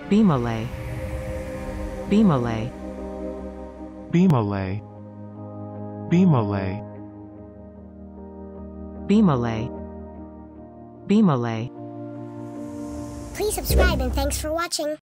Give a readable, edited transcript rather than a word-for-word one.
bemole, bemole, bemole, bemole, bemole, bemole. Please subscribe and thanks for watching.